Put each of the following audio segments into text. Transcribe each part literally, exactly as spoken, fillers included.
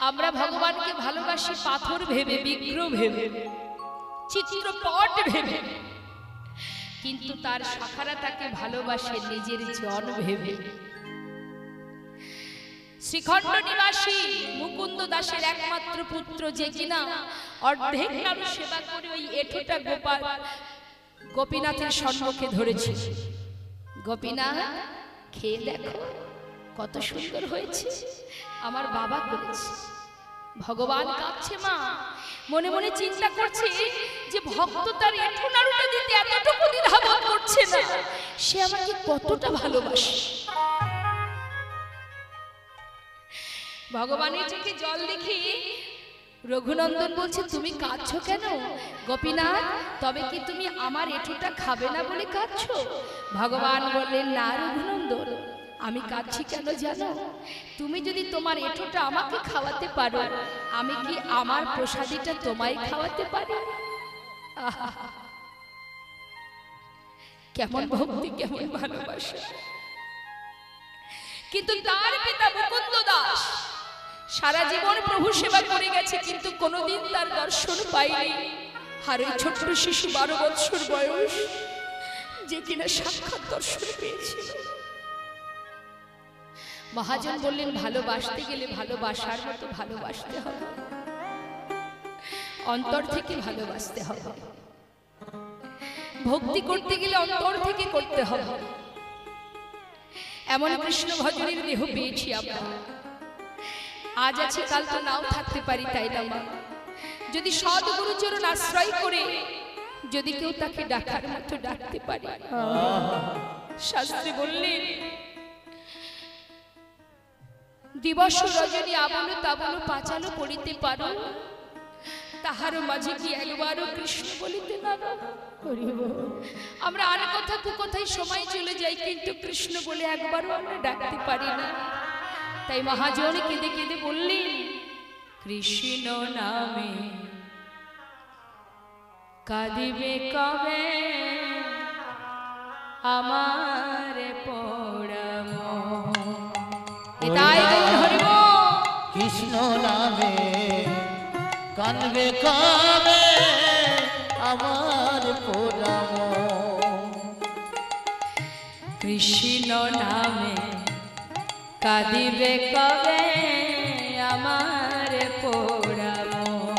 আমরা ভগবানকে ভালোবাসি পাথর ভেবে, বিগ্রহ ভেবে, চিত্রপট ভেবে, কিন্তু তার শাখারা তাকে ভালোবাসে নিজের জন ভেবে। শ্রীখণ্ড নিবাসী মুকুন্দ দাসের একমাত্র পুত্র, যে কিনা অর্ধেক নাম সেবা করে ওই এঠোটা গোপাল গোপীনাথের সম্মুখে ধরেছে। গোপীনাথ, খেয়ে দেখো কত সুন্দর হয়েছে, আমার বাবা করেছে। ভগবান কাঁদছে মা, মনে মনে চিন্তা করছে যে ভক্ত তার এঠো নাড়ুটা দিতে এতটুকু দ্বিধাবোধ করছে না, সে আমাকে কতটা ভালোবাসে। ভগবানের চোখে জল দেখি রঘুনন্দন বলছে, তুমি কাঁদছো কেন? গোপীনাথ, তবে কি তুমি আমার এঠোটা খাবে না বলে কাঁদছো? ভগবান বললেন, না রঘুনন্দন, আমি কাঁদছি কেন জানো? তুমি যদি তোমার এঠোটা আমাকে খাওয়াতে পারো, আমি কি আমার প্রসাদীটা তোমায় খাওয়াতে পারি? কেমন ভক্তি, কেমন ভালোবাসা! কিন্তু তার পিতা মুকুন্দ দাস সারা জীবন প্রভু সেবা করে গেছে, কিন্তু কোনোদিন তার দর্শন পাইনি। আর ওই ছোট্ট শিশু বারো বছর বয়স, যে কিনা সাক্ষাৎ দর্শন পেয়েছিল। মহাজন বললেন, ভালোবাসতে গেলে ভালোবাসার মতো ভালোবাসতে হবে, অন্তর থেকে ভালোবাসতে হবে। ভক্তি করতে গেলে অন্তর থেকে করতে হবে। এমন কৃষ্ণ ভজনের দেহ পেয়েছি আমরা, আজ আছে কাল তো নাও থাকতে পারি, তাই না মা? যদি সৎ গুরুচরণ আশ্রয় করে যদি কেউ তাকে ডাকার মতো ডাকতে পারে। শাস্ত্রে বললেন, দিবস রজনী আবলো তাবলো পাঁচালো পড়িতে পারো, তাহার মাঝে কি একবারও কৃষ্ণ বলিতে না। আমরা আর কথা কুকথায় সময় চলে যাই, কিন্তু কৃষ্ণ বলে একবারও আমরা ডাকতে পারি না। তাই মহাজন কেঁদে কেঁদে বললেন, কৃষ্ণ নামে কাঁদিবে কবে আমার পোড়া মন। কৃষ্ণ নামে কাঁদবে কবে আমার পোড়া মন। কৃষ্ণ নামে কাঁদিবে কবে আমার পোড়া মন।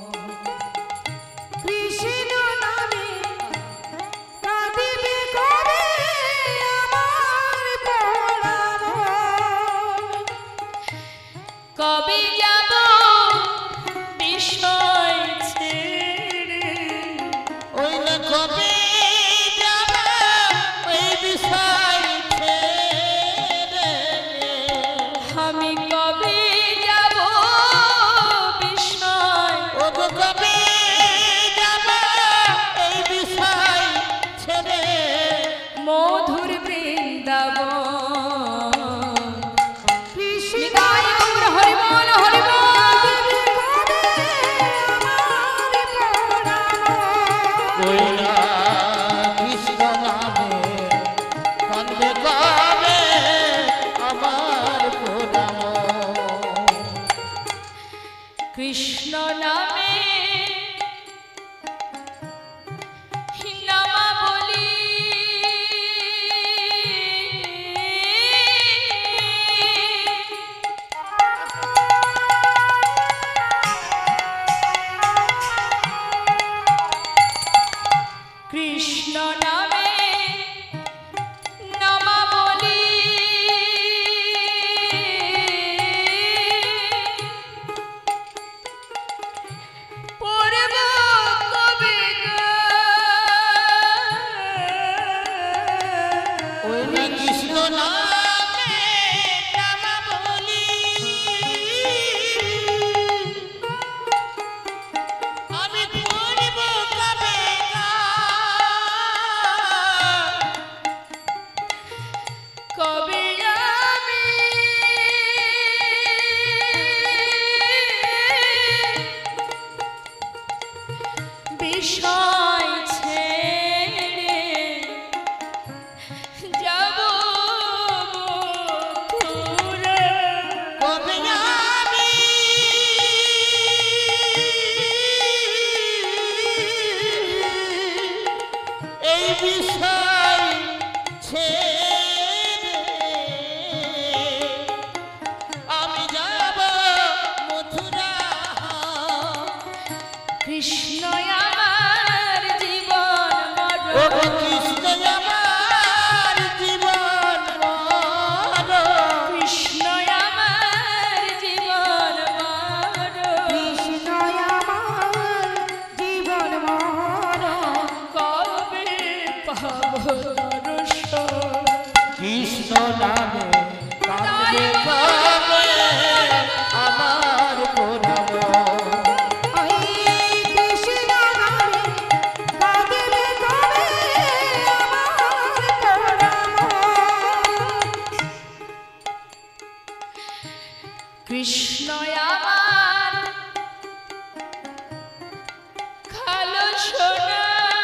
কৃষ্ণ নামে কাঁদিবে কবে আমার পোড়া মন। কবে যাব বিষয় ছেড়ে, ওই না কবে যাব ওই বিষয় ছেড়ে, আমি কবে যাব বিষয়, ও কবে যাব এই বিষয় ছেড়ে, মধুর বৃন্দাবন। কৃষ্ণ হরি বল, হরি বল। ওই না কৃষ্ণ নামে কাঁদবে কবে আমার পোড়া মন। কৃষ্ণ নামে নামা বলি, কৃষ্ণ নামে নামা বলি, কৃষ্ণ আমার কালো সোনা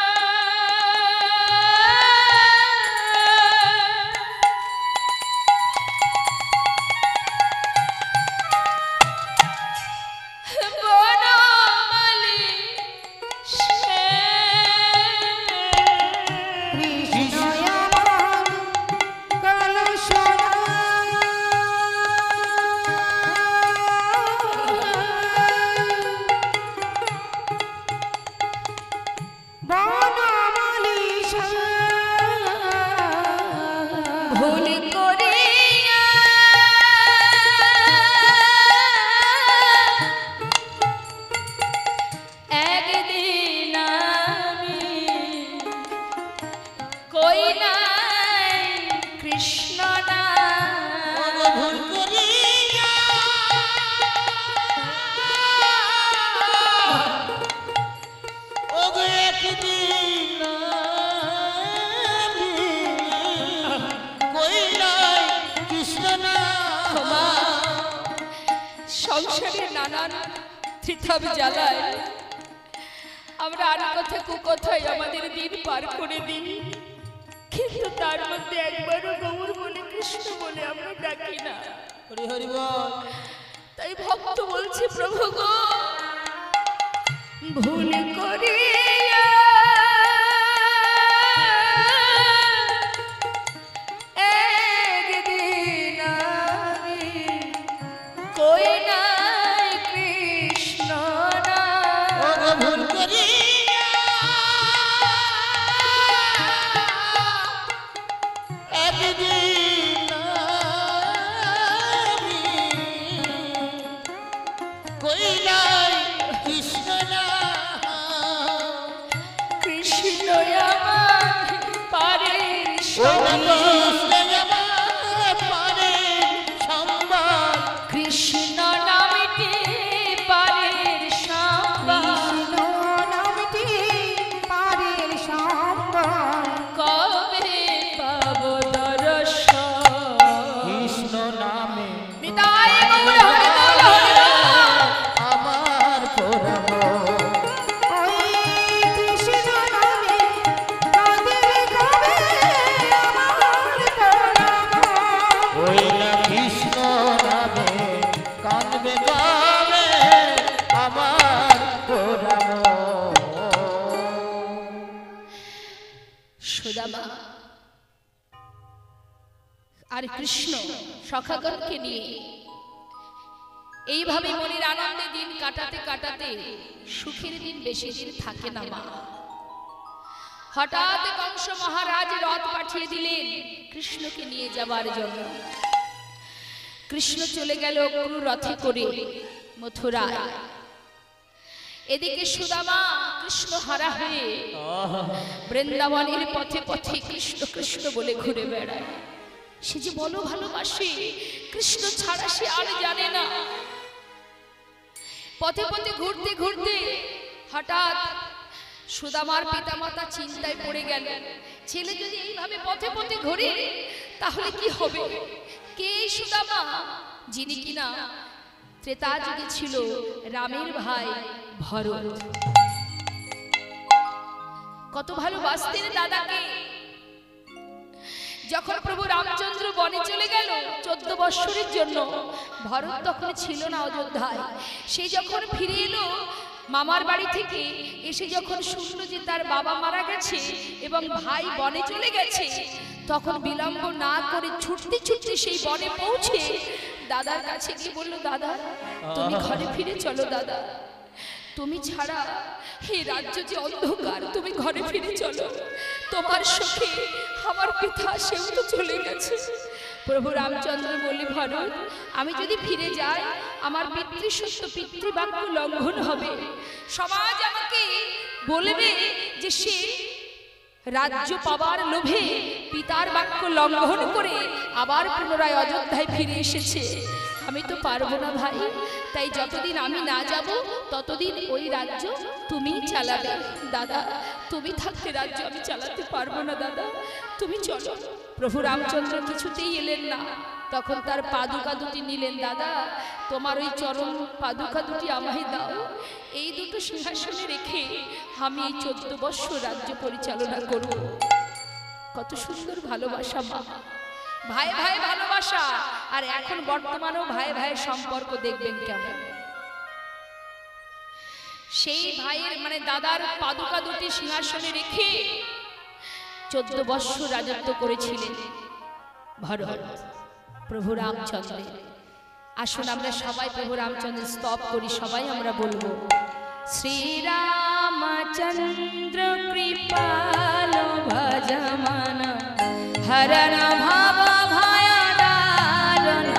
ভুল করিয়া একদিন আমি কই নাই কৃষ্ণ না ভুল করিয়া ওগো একদিন আমি কই নাই কৃষ্ণ নাম। সংসারের নানান থিতাব জ্বালায় আমরা আর কথা কুকথায় আমাদের দিন পার করে দিই, কিন্তু তার মধ্যে একবারও গৌর বলে কৃষ্ণ বলে আমরা ডাকি না। হরি হরি বল। তাই ভক্ত বলছে প্রভু গো ভুল করিয়া একদিন আমি কই নাই কৃষ্ণ না ওগো ভুল করিয়া একদিন আমি কই নাই কৃষ্ণ নাম। কৃষ্ণ আমার পারে ওগো কৃষ্ণ আমার পারের সম্বল। কৃষ্ণ নামটি পারের সম্বল কবে পাব দর্শন কৃষ্ণ নামে নিতাই গৌর হরি বল হরি বল। আমার পরম ওই না কৃষ্ণ নামে কাঁদবে গাবে আমার পরম। সুদামা আর কৃষ্ণ সখাগণকে নিয়ে এইভাবে মনের আনন্দে দিন কাটাতে কাটাতে সুখের দিন বেশি দিন থাকে না মা। হঠাৎ কংস মহারাজ রথ পাঠিয়ে দিলেন কৃষ্ণকে নিয়ে যাবার জন্য। কৃষ্ণ চলে গেল গুরু রথে করে মথুরায়। এদিকে সুদামা কৃষ্ণ হারা হয়ে বৃন্দাবনের পথে পথে কৃষ্ণ কৃষ্ণ বলে ঘুরে বেড়ায়। সে যে বলো ভালোবাসে, কৃষ্ণ ছাড়া সে আর জানে না। পথে পথে ঘুরতে ঘুরতে হঠাৎ সুদামার পিতামাতা চিন্তায় পড়ে গেল, ছেলে যদি এইভাবে পথে পথে ঘুরে তাহলে কি হবে? কে এই সুদামা? যিনি কিনা ত্রেতা যুগে ছিল রামের ভাই ভরত। কত ভালোবাসতেন দাদাকে। যখন প্রভু রামচন্দ্র বনে চলে গেল চোদ্দ বৎসরের জন্য, ভরত তখন ছিল না অযোধ্যায়। সে যখন ফিরে এলো মামার বাড়ি থেকে, এসে যখন শুনল যে তার বাবা মারা গেছে এবং ভাই বনে চলে গেছে, তখন বিলম্ব না করে ছুটতে ছুটতে সেই বনে পৌঁছে দাদার কাছে গিয়ে বলল, দাদা তুমি ঘরে ফিরে চলো, দাদা তুমি ছাড়া এই রাজ্য যে অন্ধকার, তুমি ঘরে ফিরে চলো, তোমার সুখে আমার পিতা সেও তো চলে গেছে। প্রভু রামচন্দ্র বললেন, ভরত আমি যদি ফিরে যাই আমার পিতৃসত্য পিতৃবাক্য লঙ্ঘন হবে। সমাজ আমাকে বলবে যে সে রাজ্য পাবার লোভে পিতার বাক্য লঙ্ঘন করে আবার পুনরায় অযোধ্যায় ফিরে এসেছে। আমি তো পারবো না ভাই, তাই যতদিন আমি না যাব ততদিন ওই রাজ্য তুমিই চালাবে। দাদা, তুমি থাকতে রাজ্য আমি চালাতে পারবো না দাদা, তুমি চলো। প্রভু রামচন্দ্র কিছুতেই এলেন না। তখন তার পাদুকা দুটি নিলেন। দাদা, তোমার ওই চরণ পাদুকা দুটি আমায় দাও, এই দুটো সিংহাসনে রেখে আমি এই চোদ্দ বৎসর রাজ্য পরিচালনা করব। কত সুন্দর ভালোবাসা মা, ভাই ভাই ভালোবাসা। আর এখন বর্তমানেও ভাই ভাইয়ের সম্পর্ক দেখবেন কেমন। সেই ভাইয়ের মানে দাদার পাদুকা দুটি সিংহাসনে রেখে চোদ্দ বৎসর রাজত্ব করেছিলেন ভরত প্রভু রামচন্দ্রের। আসুন আমরা সবাই প্রভু রামচন্দ্রের স্তব করি, সবাই আমরা বলবো শ্রীরামচন্দ্র কৃপাল ভজমান হরণ ভাব ভয় দারণ।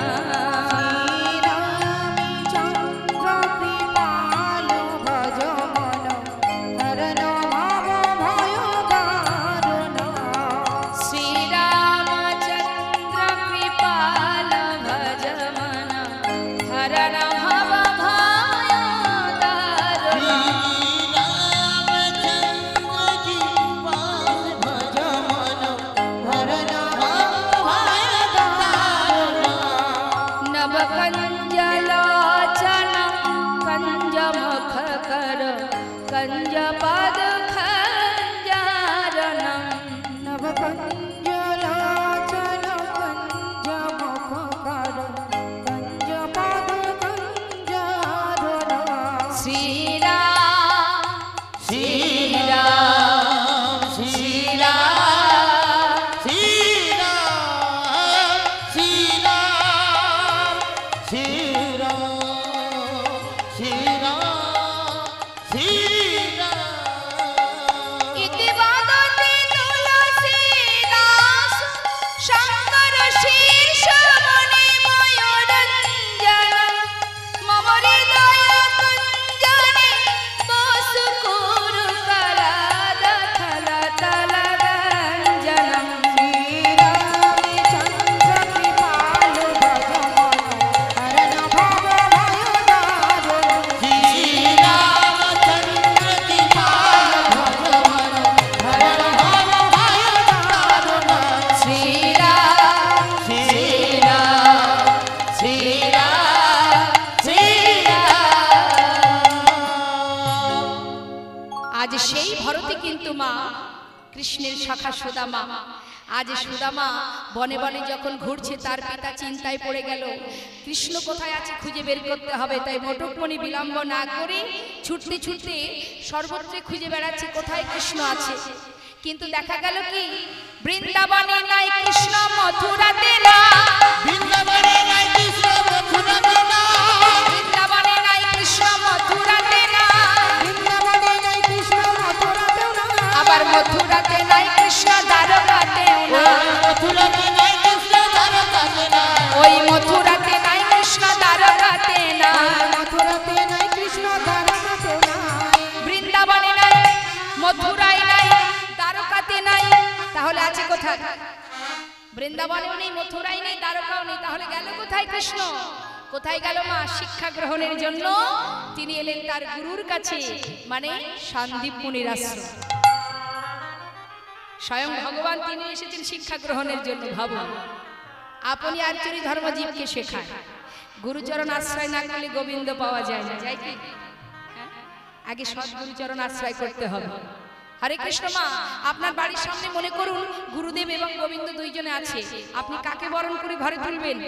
শ্রীরামচন্দ্র কৃপাল ভজমান হরণ ভাব ভয় দারণ। শ্রীরামচন্দ্র কৃপাল ভজমান হরণ ভাব ভয় দারণ। कंजलोचन कंज मुख कर कंज पद खंजरन। नव कंजलोचन कंज मुख कर कंज पद कंजरन। श्री राम श्री राम श्री राम इति वदति तुलसीदास शंकर शीर्ष मुनि मयूरंजन। मम हृदय कुंजने बसु कुरु कलाद थल तल रंजनम। श्रीरामचंद्र कृपाल भजमान हरन भाव भय दारुण। श्री राम श्री राम श्री राम श्री राम। आज সেই ভরতে কিন্তু মা কৃষ্ণের শাখা সুদামা, আজ সুদামা বনে বনে যখন ঘুরছে তার পিতা চিন্তায় পড়ে গেল, কৃষ্ণ কোথায় আছে খুঁজে বের করতে হবে। তাই মোটকমণি বিলম্ব না করে ছুটতে ছুটতে সর্বত্রে খুঁজে বেড়াচ্ছে কোথায় কৃষ্ণ আছে। কিন্তু দেখা গেল কি বৃন্দাবনে নাই কৃষ্ণ, মথুরাতে না। বৃন্দাবনে নাই কৃষ্ণ মথুরাতে না। আবার মথুরাতে নাই কৃষ্ণ দ্বারকাতেও না। ওই মথুরাতে নাই কৃষ্ণ দ্বারকাতে না। মথুরাতে নাই কৃষ্ণ দ্বারকাতে নাই। বৃন্দাবনে নাই, মথুরায় নাই, দ্বারকাতে নাই, তাহলে আছে কোথায়? বৃন্দাবনেও নেই, মথুরায় নেই, দ্বারকাও নেই, তাহলে গেল কোথায় কৃষ্ণ? কোথায় গেল মা? শিক্ষা গ্রহণের জন্য তিনি এলেন তার গুরুর কাছে, মানে সন্দীপ মুনির আশ্রম। স্বয়ং ভগবান তিনি এসেছেন শিক্ষা গ্রহণের জন্য। ভাবুন, আপনি আর্চরি ধর্মজীবকে শেখায়, গুরুচরণ আশ্রয় না করলে গোবিন্দ পাওয়া যায় না, যায় কি? হ্যাঁ? আগে সৎ গুরুচরণ আশ্রয় করতে হবে। হরে কৃষ্ণ মা, আপনার বাড়ির সামনে মনে করুন গুরুদেব এবং গোবিন্দ দুইজনে আছে, আপনি কাকে বরণ করে ঘরে তুলবেন?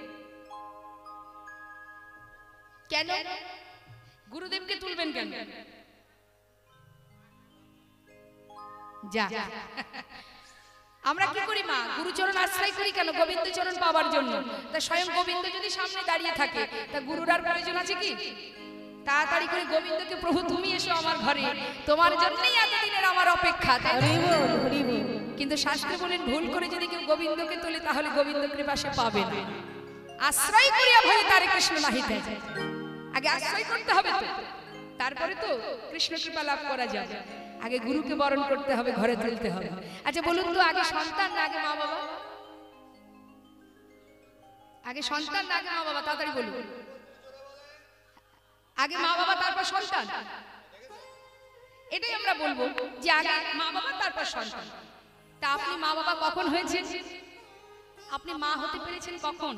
কেন গুরুদেবকে তুলবেন কেন? যা আমরা কি করি মা, গুরুচরণ আশ্রয় করি কেন? গোবিন্দ চরণ পাওয়ার জন্য। তা স্বয়ং গোবিন্দ যদি সামনে দাঁড়িয়ে থাকে তা গুরুর আর প্রয়োজন আছে কি? তাড়াতাড়ি করে গোবিন্দকে, প্রভু তুমি এসো আমার ঘরে, তোমার জন্যই এতদিনের আমার অপেক্ষা। কিন্তু শাস্ত্রে বলেন ভুল করে যদি কেউ গোবিন্দকে তোলে তাহলে গোবিন্দ কৃপা সে পাবে না। আশ্রয় করিয়া ভয় তারে কৃষ্ণ নাহিতে। আগে আশ্রয় করতে হবে তো, তারপরে তো কৃষ্ণ কৃপা লাভ করা যাবে। আগে গুরুকে বরণ করতে হবে, ঘরে তুলতে হবে। আচ্ছা বলুন তো, আগে সন্তান না আগে মা বাবা? আগে সন্তান না আগে মা বাবা? তাড়াতাড়ি বলুন। আগে মা বাবা তারপর সন্তান? এটাই আমরা বলবো যে আগে মা বাবা তারপর সন্তান। তা আপনি মা বাবা কখন হয়েছেন? আপনি মা হতে পেরেছেন কখন?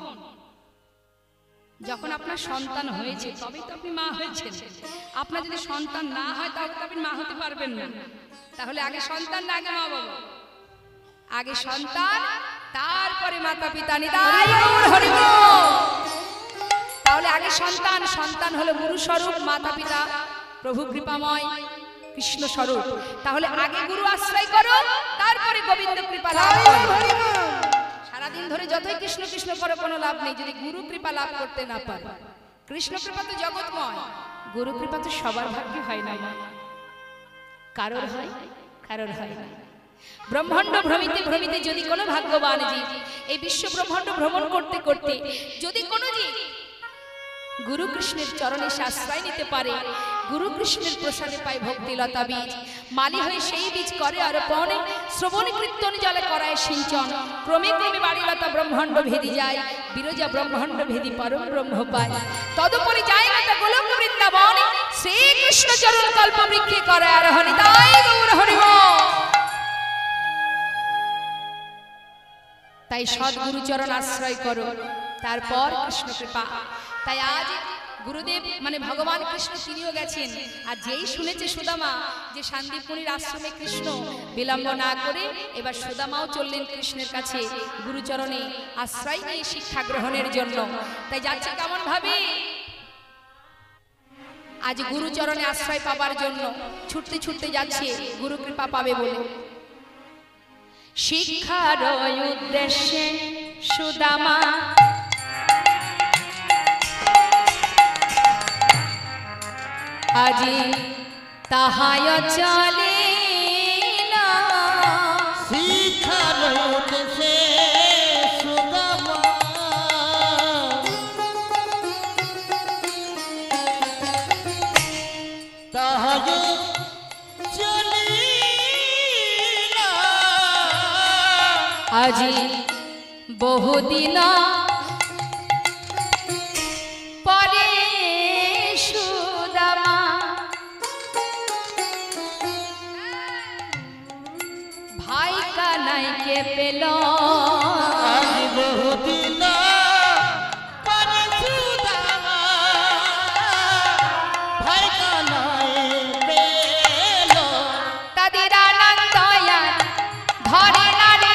যখন আপনার সন্তান হয়েছে তবেই তো আপনি মা হয়েছেন। আপনার যদি সন্তান না হয় তাহলে তো আপনি মা হতে পারবেন না। তাহলে আগে সন্তান না আগে মা বাবা? আগে সন্তান তারপরে মাতা পিতা। নিতাই গৌর হরি বল। তাহলে আগে সন্তান, সন্তান হলো গুরু স্বরূপ, মাতা পিতা প্রভু কৃপাময় কৃষ্ণ স্বরূপ। তাহলে আগে গুরু আশ্রয় করো, তারপরে গোবিন্দ কৃপা লাভ করো। সারাদিন ধরে যতই কৃষ্ণ কৃষ্ণ করো কোনো লাভ নেই যদি গুরু কৃপা লাভ করতে না পারো। কৃষ্ণ কৃপা তো জগৎময়, গুরু কৃপা তো সবার ভাগ্যে হয় না, কারোর হয় কারোর হয় না। ব্রহ্মাণ্ড ভ্রমিতে ভ্রমিতে যদি কোনো ভাগ্যবান জীব এই বিশ্ব ব্রহ্মাণ্ড ভ্রমণ করতে করতে যদি কোনো জীব গুরু কৃষ্ণের চরণে আশ্রয় নিতে পারে, গুরু কৃষ্ণের প্রসাদে পায় ভক্তিলতা বীজ, মালি হয়ে সেই বীজ করে আরোপণ, শ্রবণ কীর্তন জলে করায় সিঞ্চন, ক্রমে ক্রমে বাড়িলতা ব্রহ্মাণ্ড ভেদি যায়, বিরজা ব্রহ্মাণ্ড ভেদি পরম ব্রহ্ম পায়। তদুপরি যায় লতা গোলক বৃন্দাবন, শ্রীকৃষ্ণ চরণ কল্প বৃক্ষে করে আরোহণ। তাই গৌর হরি বল। তাই সদ্গুরু চরণ আশ্রয় করো, তারপর কৃষ্ণ কৃপা। তাই আজ গুরুদেব মানে ভগবান কৃষ্ণ তিনিও গেছেন। আর যেই শুনেছে সুদামা যে শান্তিপ মুনির আশ্রমে কৃষ্ণ, বিলম্ব না করে এবার সুদামাও চললেন কৃষ্ণের কাছে গুরুচরণে আশ্রয় নিয়ে শিক্ষা গ্রহণের জন্য। তাই যাচ্ছে কেমন ভাবে? আজ গুরুচরণে আশ্রয় পাবার জন্য ছুটতে ছুটতে যাচ্ছে গুরু কৃপা পাবে বলে। শিক্ষার উদ্দেশ্যে সুদামা আজি তাহায় চলে না, শিক্ষার উদ্দেশ্যে সুদামা তাহায় চলিলা, আজি বহুদিন পরে সুদামা ভাই কানাইকে পেল, আজি বহুদিন পরে সুদামা ভাই কানাই পেল, তাদের আনন্দ ধরে না রে।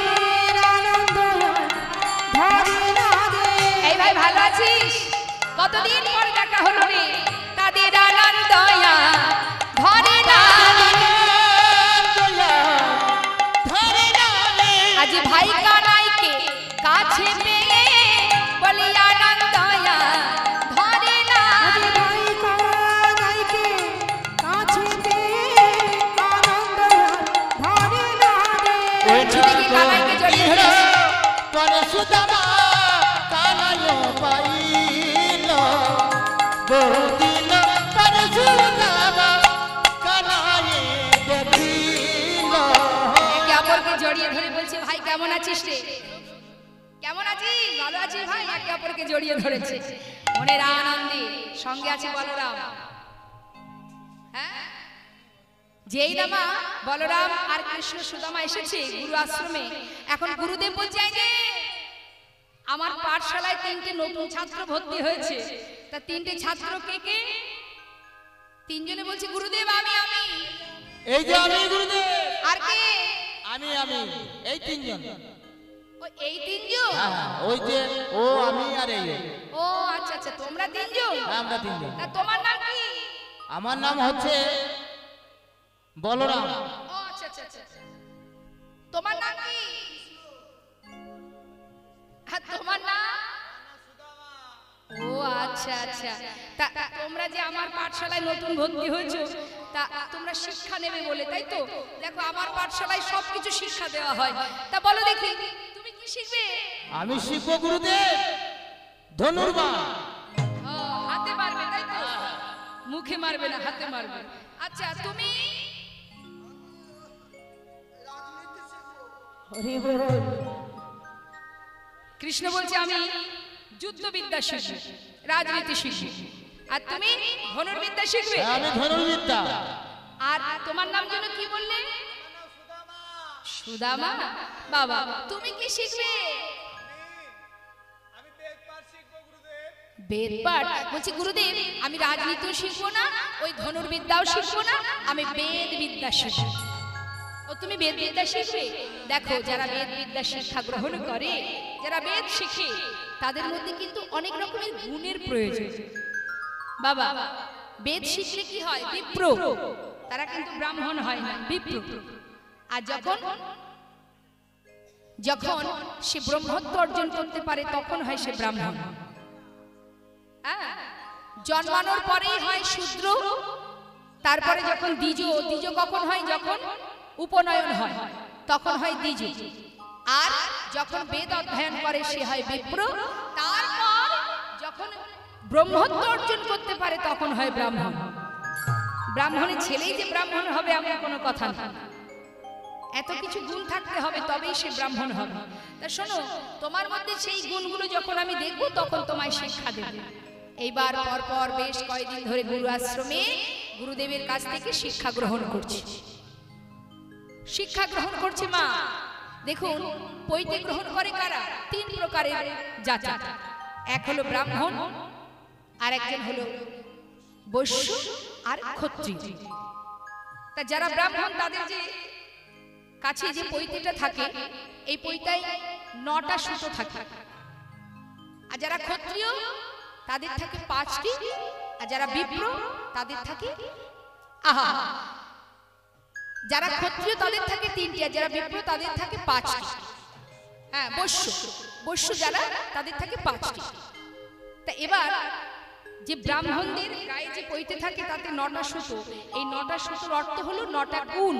এই ভাই ভালো আছিস? কতদিন পর দেখা হলো রে। তাদের আনন্দ ধরে না আজ ভাই কানাইকে কাছে পেয়ে বলি আনন্দ ধরে না। ছুটিকে কানাইকে জড়িয়ে ধরে পরে সুদামা কানাই পাইল, বহুদিন পরে সুদামা কানাই দেখিল। একে অপরকে জড়িয়ে ধরে বলছে ভাই কেমন আছিস রে? কেমন আছিস? ভালো আছিস ভাই? একে অপরকে জড়িয়ে ধরেছে মনের আনন্দে। সঙ্গে আছে বলরাম। হ্যাঁ, যেই নামা বলরাম আর কৃষ্ণ সুদামা এসেছে গুরু আশ্রমে, এখন গুরুদেব বলছে যে আমার পাঠশালায় তিনটে নতুন ছাত্র ভর্তি হয়েছে। তা তিনটে ছাত্র কে কে? তিনজনে বলছে গুরুদেব আমি আমি। এই যে আমি গুরুদেব। আর কে? আমি আমি এই তিনজন। ও এই তিনজন? হ্যাঁ, ওই যে ও আমি আর এই। ও আচ্ছা আচ্ছা, তোমরা তিনজন? আমরা তিনজন। তা তোমার নাম কি? আমার নাম হচ্ছে বলরাম। ও আচ্ছা আচ্ছা আচ্ছা। তোমার নাম কি? আর তোমার নাম? ও আচ্ছা আচ্ছা। তা তোমরা যে আমার পাঠশালায় নতুন ভর্তি হয়েছো, তা তোমরা শিক্ষা নেবে বলে, তাই তো? দেখো আমার পাঠশালায় সবকিছু শিক্ষা দেওয়া হয়। তা বলো দেখি তুমি কি শিখবে? আমি শিখবো গুরুদেব ধনুর্বাণ। ও, হাতে মারবে তাই তো? মুখে মারবে না, হাতে মারবে। আচ্ছা তুমি? কৃষ্ণ বলছে আমি যুদ্ধবিদ্যা শিখব, রাজনীতি শিখব, আর তুমি ধনুর্বিদ্যা শিখবে। হ্যাঁ, আমি ধনুর্বিদ্যা। আর তোমার নাম যেন কি বললে? সুদামা। বাবা তুমি কি শিখবে? বেদ পাঠ। বলছি গুরুদেব আমি রাজনীতিও শিখবো না, ওই ধনুর্বিদ্যাও শিখবো না, আমি বেদ বিদ্যা শিখবো। ও তুমি বেদ বিদ্যা শিখবে? দেখো যারা বেদ বিদ্যা শিক্ষা গ্রহণ করে, যারা বেদ শিখে, তাদের মধ্যে কিন্তু অনেক রকমের গুণের প্রয়োজন। বাবা বেদ শিখলে কি হয়? বিপ্র। তারা কিন্তু ব্রাহ্মণ হয় না, বিপ্র। আর যখন যখন সে ব্রহ্মত্ব অর্জন করতে পারে তখন হয় সে ব্রাহ্মণ। জন্মানোর পরেই হয় শূদ্র, তারপরে যখন দ্বিজ, দ্বিজ কখন হয়? যখন উপনয়ন হয় তখন হয় দ্বিজ। আর যখন বেদ অধ্যয়ন করে সে হয় বিপ্র, তারপর যখন ব্রহ্মত্ব অর্জন করতে পারে তখন হয় ব্রাহ্মণ। ব্রাহ্মণের ছেলেই যে ব্রাহ্মণ হবে এমন কোনো কথা না, এত কিছু গুণ থাকতে হবে তবেই সে ব্রাহ্মণ হবে। তা শোনো, তোমার মধ্যে সেই গুণগুলো যখন আমি দেখব তখন তোমায় শিক্ষা দেব। এইবার পরপর বেশ কয়েকদিন ধরে গুরু আশ্রমে গুরুদেবের কাছ থেকে শিক্ষা গ্রহণ করছি, শিক্ষা গ্রহণ করছে মা। দেখুন পৈতে গ্রহণ করে কারা? তিন প্রকারের জাতি। এক হলো ব্রাহ্মণ, আর একজন হলো বৈশ্য, আর ক্ষত্রিয়। তা যারা ব্রাহ্মণ তাদের যে কাছে যে পৈতেটা থাকে, এই পৈতায় নটা সুতো থাকে। আর যারা ক্ষত্রিয় তাদের থাকে পাঁচটি, আর যারা বিপ্র তাদের থাকে আহা যারা ক্ষত্রিয় তাদের থাকে তিনটি, আর যারা বিপ্র তাদের থাকে পাঁচটি। হ্যাঁ বৈশ্য, বৈশ্য যারা তাদের থাকে পাঁচটি। তা এবার যে ব্রাহ্মণদের গায়ে যে পৈতে থাকে তাতে নটা সুতো। এই নটা সুতোর অর্থ হলো নটা গুণ।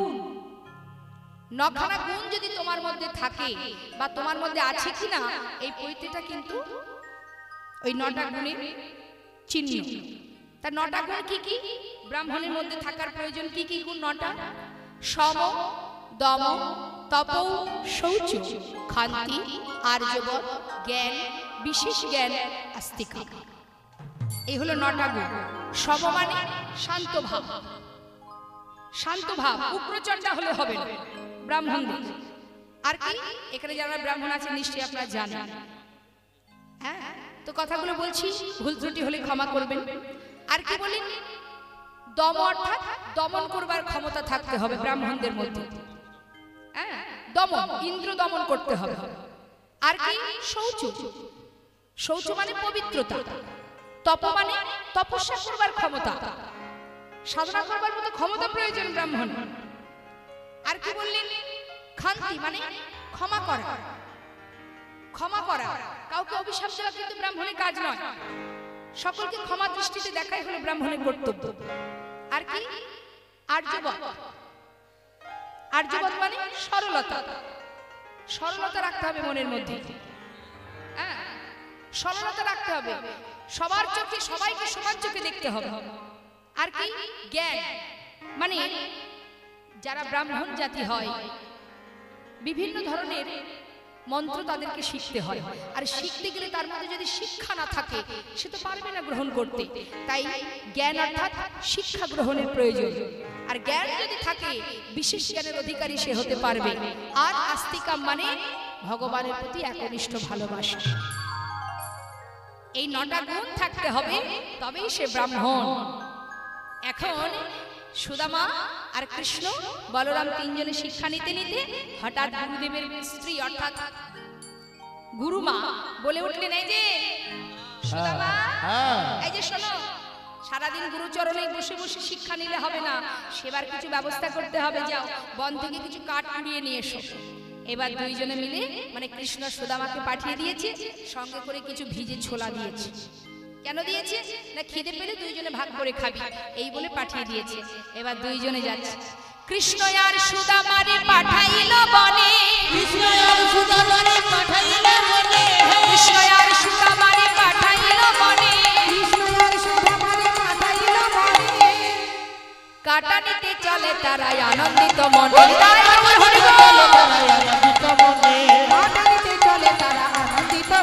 নখানা গুণ যদি তোমার মধ্যে থাকে বা তোমার মধ্যে আছে কিনা, এই পৈতেটা কিন্তু ওই নটা গুণের চিহ্ন। তা নটা গুণ কি কি ব্রাহ্মণের মধ্যে থাকার প্রয়োজন? কি কি গুণ নটা? সম, দম, তপ, শৌচ, ক্ষান্তি, আর্জবৎ, জ্ঞান, বিশেষ জ্ঞান, আস্তিকা। এই হলো নটা গুণ। সম মানে শান্ত ভাব, শান্ত ভাব, উগ্রচণ্ডা হলে হবে না ব্রাহ্মণদের। আর কি এখানে যারা ব্রাহ্মণ আছে নিশ্চয়ই আপনারা জানেন। হ্যাঁ তো কথাগুলো বলছি, ভুল ত্রুটি হলে ক্ষমা করবেন। আর কি বলেন? দম অর্থাৎ দমন করবার ক্ষমতা থাকতে হবে ব্রাহ্মণদের মধ্যে। হ্যাঁ দমন, ইন্দ্র দমন করতে হবে। আর কি? শৌচ, শৌচ মানে পবিত্রতা। তপ মানে তপস্যা করবার ক্ষমতা, সাধনা করবার মতো ক্ষমতা প্রয়োজন ব্রাহ্মণ। আর কি বললেন? ক্ষান্তি মানে ক্ষমা করা, ক্ষমা করা, কাউকে অভিশাপ দেওয়া কিন্তু ব্রাহ্মণের কাজ নয়। সকলকে ক্ষমা দৃষ্টিতে দেখাই হলো ব্রাহ্মণের কর্তব্য। আর কি? আর্যবৎ, আর্যবৎ মানে সরলতা, সরলতা রাখতে হবে মনের মধ্যে। হ্যাঁ সরলতা রাখতে হবে, সবার চোখে সবাইকে সমান চোখে দেখতে হবে। আর কি? জ্ঞান মানে যারা ব্রাহ্মণ জাতি হয় বিভিন্ন ধরনের মন্ত্র তাদেরকে শিখতে হয়, আর শিখতে গেলে তার মধ্যে যদি শিক্ষা না থাকে সে তো পারবে না গ্রহণ করতে। তাই জ্ঞান অর্থাৎ শিক্ষা গ্রহণের প্রয়োজন। আর জ্ঞান যদি থাকে বিশেষ জ্ঞানের অধিকারী সে হতে পারবে। আর আস্তিকা মানে ভগবানের প্রতি একনিষ্ঠ ভালোবাসা। এই নটা গুণ থাকতে হবে তবেই সে ব্রাহ্মণ। এখন সুদামা আর কৃষ্ণ বলরাম তিনজনে শিক্ষা নিতে নিতে হঠাৎ গুরুদেবের স্ত্রী অর্থাৎ গুরুমা বলে উঠলেন, এই যে সুদামা, এই যে শোনো, সারাদিন গুরুচরণে বসে বসে শিক্ষা নিলে হবে না, সেবার কিছু ব্যবস্থা করতে হবে। যাও বন থেকে কিছু কাঠ কুড়িয়ে নিয়ে এসো। এবার দুইজনে মিলে মানে কৃষ্ণ সুদামাকে পাঠিয়ে দিয়েছে, সঙ্গে করে কিছু ভিজে ছোলা দিয়েছে। কেন দিয়েছে? না খিদে পেলে দুইজনে ভাগ করে খাবি, এই বলে পাঠিয়ে দিয়েছে। এবার দুইজনে যাচ্ছে। কৃষ্ণ আর সুদামারে পাঠাইল বনে, কৃষ্ণ আর সুদামারে পাঠাইল বনে, কৃষ্ণ আর সুদামারে পাঠাইল বনে, কৃষ্ণ আর সুদামারে পাঠাইল বনে। কাটা নিতে চলে তারাই আনন্দিত মনে, কাটা নিতে চলে তারা আনন্দিত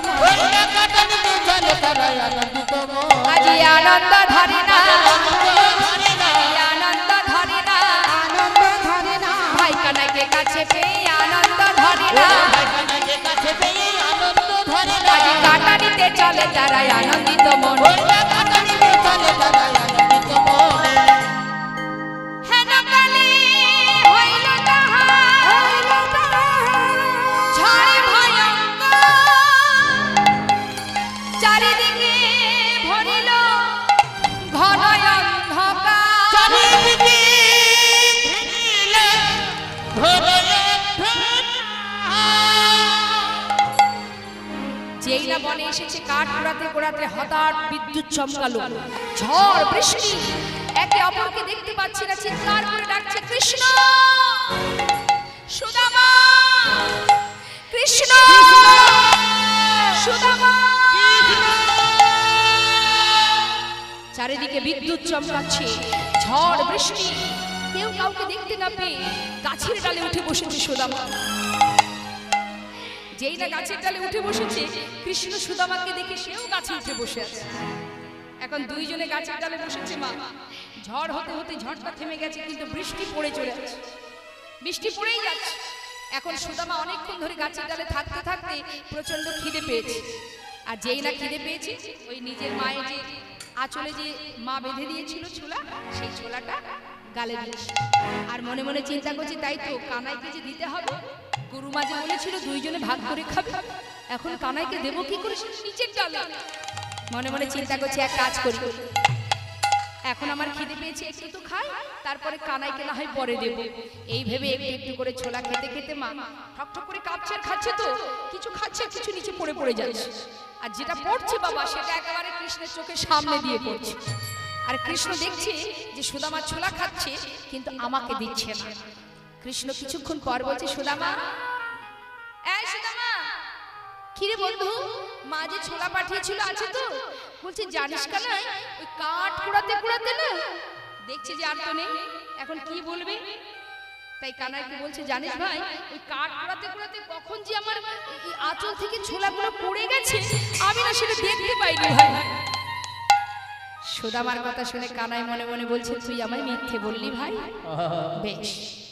কাটানিতে চলে তারা আনন্দিত মন আজি আনন্দ ধরে না ধরে না আনন্দ ধরে না আনন্দ ধরে না ভাই কানাইকে কাছে পেয়ে আনন্দ ধরে না ভাই কানাইকে কাছে পেয়ে আনন্দ ধরে না আজি কাটানিতে চলে তারা আনন্দিত মন কাটানিতে চলে তারা আনন্দিত মন হেন কালে হইল তাহা হইল তাহার ঝড়ে ভয়ঙ্কর চারিদিকে ভরিল ঘন অন্ধকার চারিদিকে ঘিরিলে ঘরে যেই না বনে এসেছে কাঠ পোড়াতে পোড়াতে হঠাৎ বিদ্যুৎ চমকালো ঝড় বৃষ্টি একে অপরকে দেখতে পাচ্ছে না চিৎকার করে ডাকছে কৃষ্ণ সুদামা কৃষ্ণ সুদামা চারিদিকে বিদ্যুৎ চমকাচ্ছে ঝড় বৃষ্টি কেউ কাউকে দেখতে না পেয়ে গাছের ডালে উঠে বসেছে সুদামা যেই না গাছের ডালে উঠে বসেছে কৃষ্ণ সুদামাকে দেখে সেও গাছে উঠে বসে আছে এখন দুইজনে গাছের ডালে বসেছে মা ঝড় হতে হতে ঝড়টা থেমে গেছে কিন্তু বৃষ্টি পড়ে চলে যাচ্ছে বৃষ্টি পড়েই যাচ্ছে এখন সুদামা অনেকক্ষণ ধরে গাছের ডালে থাকতে থাকতে প্রচন্ড খিদে পেয়েছে আর যেই না খিদে পেয়েছে ওই নিজের মায়ের যে আঁচলে যে মা বেঁধে দিয়েছিল ছোলা সেই ছোলাটা গালে দিয়েছে আর মনে মনে চিন্তা করছে তাই তো কানাইকে যে দিতে হবে গুরু মা যে বলেছিল দুইজনে ভাগ করে খাবে এখন কানাইকে দেবো কি করে নিচের ডালে মনে মনে চিন্তা করছে এক কাজ করি এখন আমার খিদে পেয়েছে একটু তো খাই তারপরে কানাইকে না হয় পরে দেব এই ভেবে একটু একটু করে ছোলা খেতে খেতে মা ঠক ঠক করে কাঁপছে আর খাচ্ছে তো কিছু খাচ্ছে কিছু নিচে পড়ে পড়ে যাচ্ছে আর যেটা পড়ছে বাবা সেটা একেবারে কৃষ্ণের চোখের সামনে দিয়ে পড়ছে আর কৃষ্ণ দেখছে যে সুদামা ছোলা খাচ্ছে কিন্তু আমাকে দিচ্ছে না কৃষ্ণ কিছুক্ষণ পর বলছে সুদামা এই সুদামা কিরে বন্ধু মা যে ছোলা পাঠিয়েছিল আছে তো বলছে জানিস কেন ওই কাঠ কুড়াতে কুড়াতে না দেখছে যে আর তো নেই এখন কি বলবে তাই কানাইকে বলছে জানিস ভাই ওই কাঠ কুড়াতে কুড়াতে কখন যে আমার এই আঁচল থেকে ছোলাগুলো পড়ে গেছে আমি না সেটা দেখতে পাইনি ভাই সুদামার কথা শুনে কানাই মনে মনে বলছে তুই আমায় মিথ্যে বললি ভাই বেশ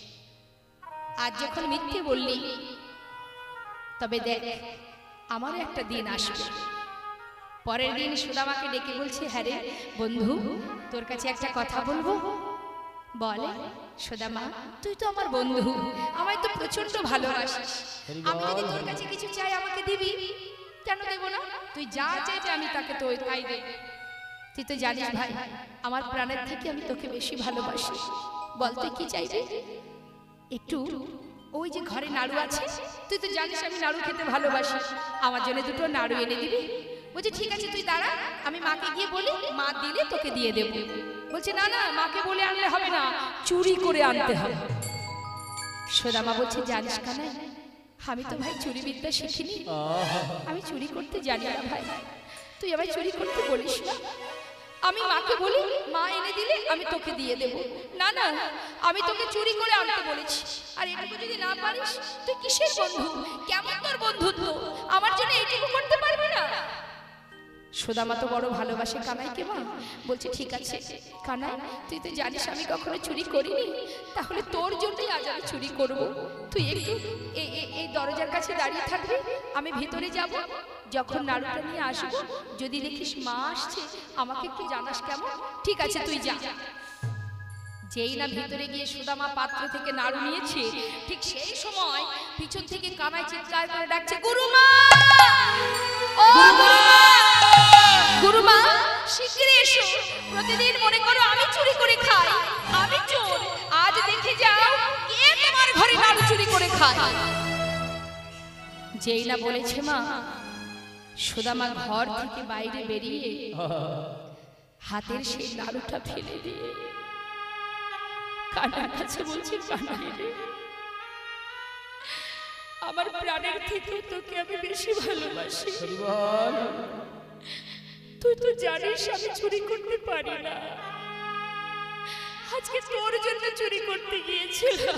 আজ যখন মিথ্যে বললি তবে দেখ আমারও একটা দিন আসবে পরের দিন সুদামাকে ডেকে বলছে হ্যাঁ রে বন্ধু তোর কাছে একটা কথা বলবো বলে সুদামা তুই তো আমার বন্ধু আমায় তো প্রচন্ড ভালোবাসিস আমি যদি তোর কাছে কিছু চাই আমাকে দিবি কেন দেব না তুই যা চাইবি আমি তাকে তো তাই দেব তুই তো জানিস ভাই আমার প্রাণের থেকে আমি তোকে বেশি ভালোবাসি বল তুই কি চাইবি একটু ওই যে ঘরে নাড়ু আছে তুই তো জানিস আমি নাড়ু খেতে ভালোবাসি আমার জন্য দুটো নাড়ু এনে দিবি বলছে ঠিক আছে তুই দাঁড়া আমি মাকে গিয়ে বলি মা দিলে তোকে দিয়ে দেব বলছে না না মাকে বলে আনলে হবে না চুরি করে আনতে হবে সুদামা বলছে জানিস কানাই আমি তো ভাই চুরি বিদ্যা শিখিনি আমি চুরি করতে জানি না ভাই তুই আমায় চুরি করতে বলিস না আমি মাকে বলি মা এনে দিলে আমি তোকে দিয়ে দেব না না আমি তোকে চুরি করে আনতে বলেছি আর এটুকু যদি না পারিস তুই কিসের বন্ধু কেমন তোর বন্ধুত্ব আমার জন্য এইটুকু করতে পারবি না সুদামা তো বড় ভালোবাসে কানাইকে মা বলছে ঠিক আছে কানাই তুই তো জানিস আমি কখনো চুরি করিনি তাহলে তোর জন্যই আজ আমি চুরি করব তুই একটু এই এই দরজার কাছে দাঁড়িয়ে থাকবি আমি ভিতরে যাব যখন নাড়ুটা নিয়ে আসবো যদি দেখিস মা আসছে আমাকে একটু জানাস কেমন ঠিক আছে তুই যা যেই না ভিতরে গিয়ে সুদামা পাত্র থেকে নাড়ু নিয়েছে ঠিক সেই সময় পিছন থেকে কানাই চিৎকার করে ডাকছে গুরুমা ও গুরুমা শিগগিরই এসো প্রতিদিন মনে করো আমি চুরি করে খাই আমি চোর আজ দেখে যাও কে তোমার ঘরে নাড়ু চুরি করে খায় যেই না বলেছে মা সুদামা ঘর থেকে বাইরে বেরিয়ে হাতের সেই নাড়ুটা ফেলে দিয়ে কানার কাছে বলছে কানাই রে আমার প্রাণের থেকে তোকে আমি বেশি ভালোবাসি তুই তো জানিস আমি চুরি করতে পারি না আজকে তোর জন্য চুরি করতে গিয়েছিলাম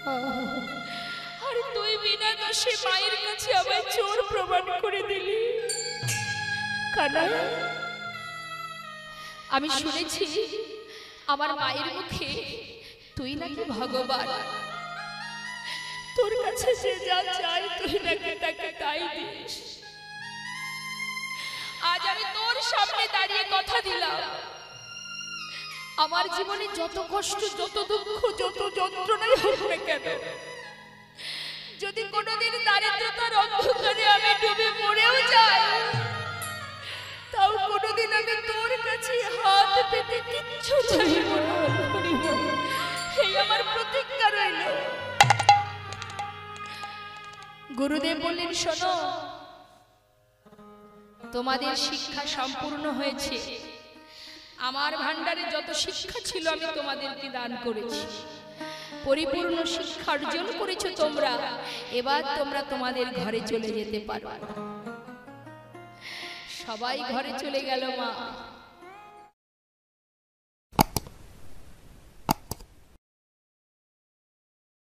আরে তুই বিনা দোষে মায়ের কাছে আমায় চোর প্রমাণ করে দিলি কানাই, আমি শুনেছি আমার মায়ের মুখে তুই নাকি ভগবান, তোর কাছে যে যা চাই তুই নাকি তাকে তাই দিস। আজ আমি তোর সামনে দাঁড়িয়ে কথা দিলাম, আমার জীবনে যত কষ্ট, যত দুঃখ, যত যন্ত্রণাই হোক না কেন, যদি কোনোদিন দারিদ্রতার অন্ধকারে আমি ডুবে মরেও যাই, তাও কোনোদিন আমি তোর কাছে হাত পেতে কিচ্ছু চাইব না। এই আমার প্রতিজ্ঞা রইল। গুরুদেব বললেন, শোনো, তোমাদের শিক্ষা সম্পূর্ণ হয়েছে, আমার ভান্ডারে যত শিক্ষা ছিল আমি তোমাদেরকে দান করেছি, পরিপূর্ণ শিক্ষা অর্জন করেছো তোমরা, এবার তোমরা তোমাদের ঘরে চলে যেতে পারো। সবাই ঘরে চলে গেল। মা